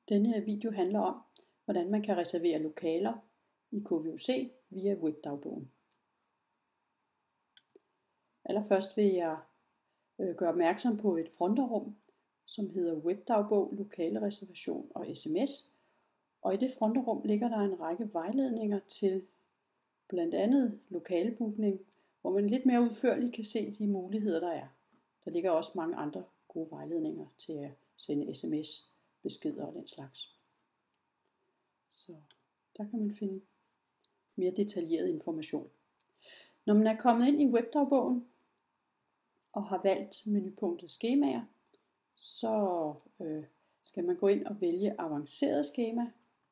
Denne her video handler om, hvordan man kan reservere lokaler i KVUC via webdagbogen. Allerførst vil jeg gøre opmærksom på et fronterrum, som hedder webdagbog, lokale reservation og sms. Og i det fronterrum ligger der en række vejledninger til blandt andet lokalebookning, hvor man lidt mere udførligt kan se de muligheder, der er. Der ligger også mange andre gode vejledninger til at sende sms-beskeder og den slags. Så der kan man finde mere detaljeret information. Når man er kommet ind i webdagbogen og har valgt menupunktet skemaer, så skal man gå ind og vælge avanceret skema.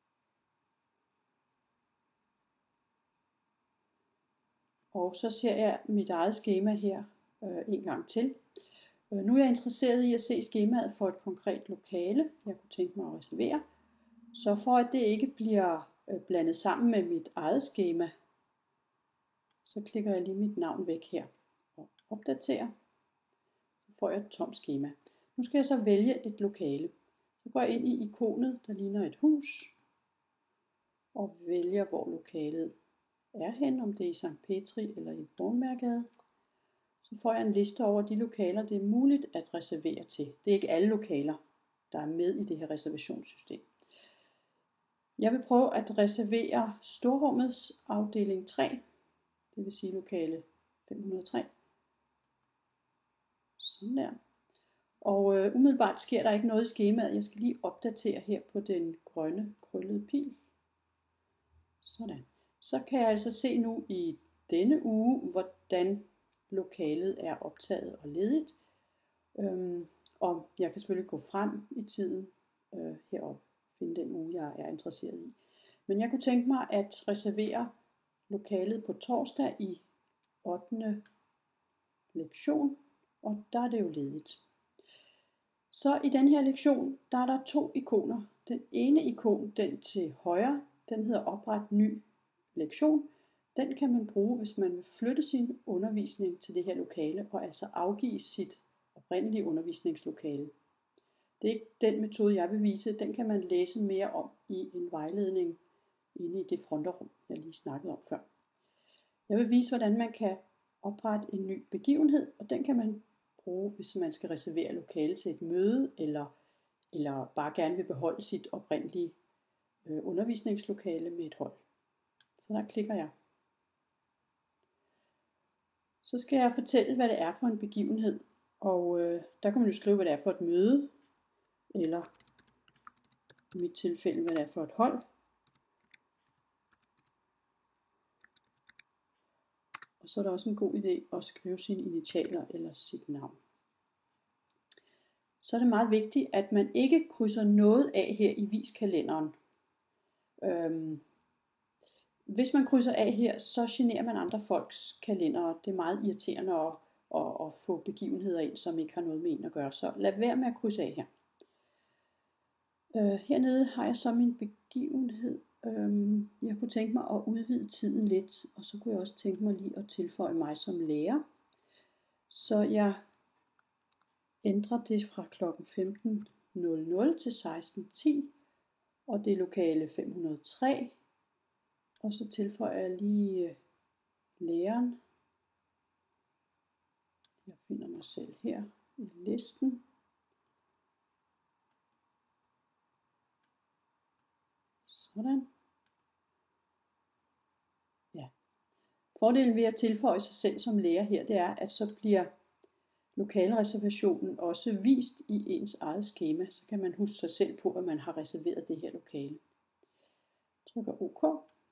Og så ser jeg mit eget skema her en gang til. Nu er jeg interesseret i at se skemaet for et konkret lokale, jeg kunne tænke mig at reservere. Så for at det ikke bliver blandet sammen med mit eget skema, så klikker jeg lige mit navn væk her og opdaterer. Så får jeg et tomt skema. Nu skal jeg så vælge et lokale. Så går jeg ind i ikonet, der ligner et hus, og vælger, hvor lokalet er hen, om det er i Sankt Petri eller i Borgmærgade. Så får jeg en liste over de lokaler, det er muligt at reservere til. Det er ikke alle lokaler, der er med i det her reservationssystem. Jeg vil prøve at reservere storrummets afdeling 3, det vil sige lokale 503. Sådan der. Og umiddelbart sker der ikke noget i skemaet. Jeg skal lige opdatere her på den grønne krøllede pil. Sådan. Så kan jeg altså se nu i denne uge, hvordan lokalet er optaget og ledigt. Og jeg kan selvfølgelig gå frem i tiden heroppe, finde den uge, jeg er interesseret i. Men jeg kunne tænke mig at reservere lokalet på torsdag i 8. lektion, og der er det jo ledigt. Så i den her lektion, der er der 2 ikoner. Den ene ikon, den til højre, den hedder opret ny lektion. Den kan man bruge, hvis man vil flytte sin undervisning til det her lokale, og altså afgive sit oprindelige undervisningslokale. Det er ikke den metode, jeg vil vise. Den kan man læse mere om i en vejledning inde i det fronterrum, jeg lige snakkede om før. Jeg vil vise, hvordan man kan oprette en ny begivenhed, og den kan man bruge, hvis man skal reservere lokale til et møde, eller bare gerne vil beholde sit oprindelige undervisningslokale med et hold. Så der klikker jeg. Så skal jeg fortælle, hvad det er for en begivenhed, og der kan man jo skrive, hvad det er for et møde, eller i mit tilfælde, hvad det er for et hold. Og så er der også en god idé at skrive sine initialer eller sit navn. Så er det meget vigtigt, at man ikke krydser noget af her i viskalenderen. Hvis man krydser af her, så generer man andre folks kalendere. Det er meget irriterende at få begivenheder ind, som ikke har noget med en at gøre. Så lad være med at krydse af her. Hernede har jeg så min begivenhed. Jeg kunne tænke mig at udvide tiden lidt, og så kunne jeg også tænke mig lige at tilføje mig som lærer. Så jeg ændrer det fra kl. 15.00 til 16.10, og det er lokale 503. Og så tilføjer jeg lige læreren. Jeg finder mig selv her i listen. Sådan. Ja. Fordelen ved at tilføje sig selv som lærer her, det er, at så bliver lokalreservationen også vist i ens eget skema. Så kan man huske sig selv på, at man har reserveret det her lokale. Trykker OK.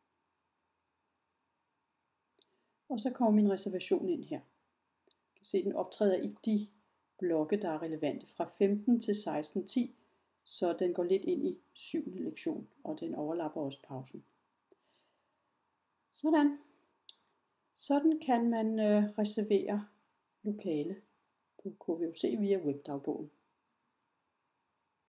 Og så kommer min reservation ind her. Jeg kan se, at den optræder i de blokke, der er relevante fra 15 til 16.10. Så den går lidt ind i 7. lektion, og den overlapper også pausen. Sådan. Sådan kan man reservere lokale på KVUC via webdagbogen.